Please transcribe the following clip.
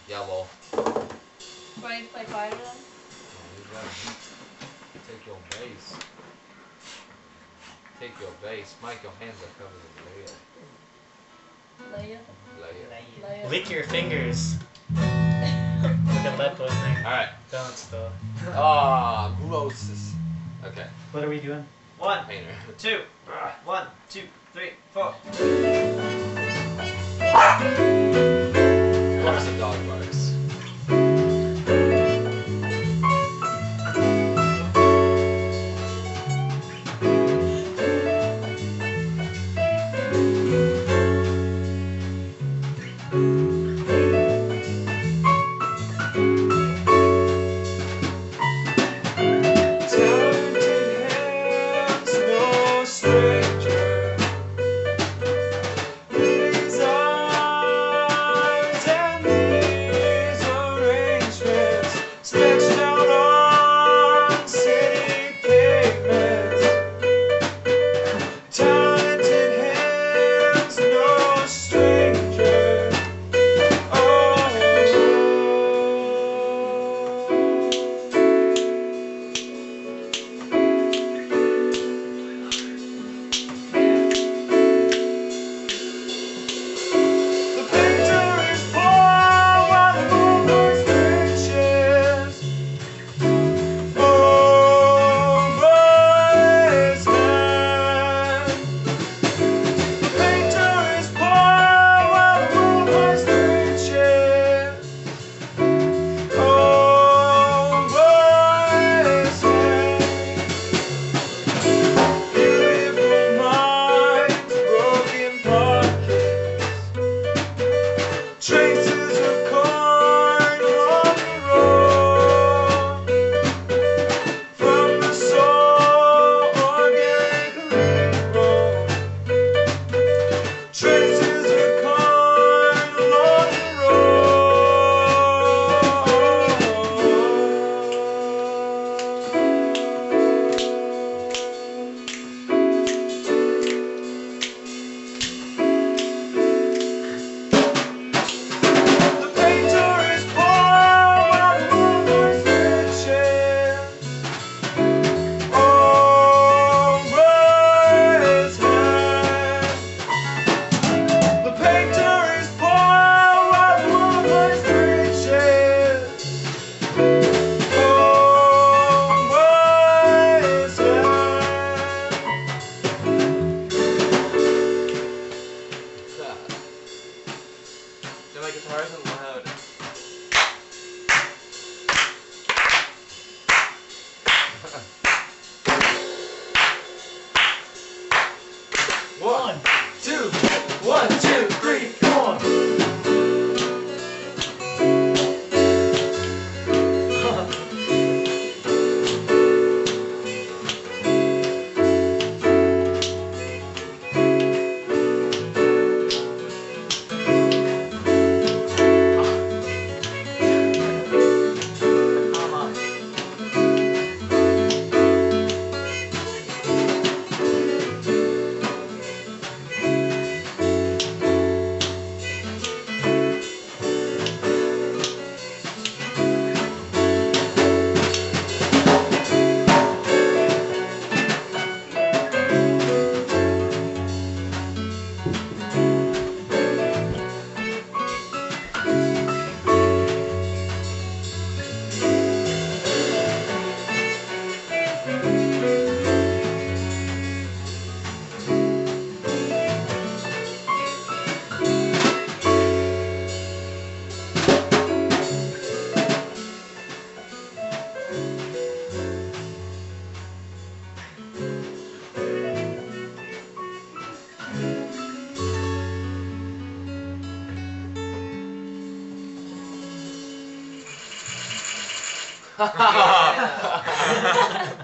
Yellow. Do I need to play fire then? You gotta take your base. Take your base. Mike, your hands are covered in layer. Leia? Lick your fingers. Look at lead poisoning. Alright. Don't spill. Ah, gross. Okay. What are we doing? 1, Painter. 2, 1, 2, 3, 4. Of course the dog barks. My guitar isn't loud. One, 2, 1, 2, 3, 4. Ha ha ha!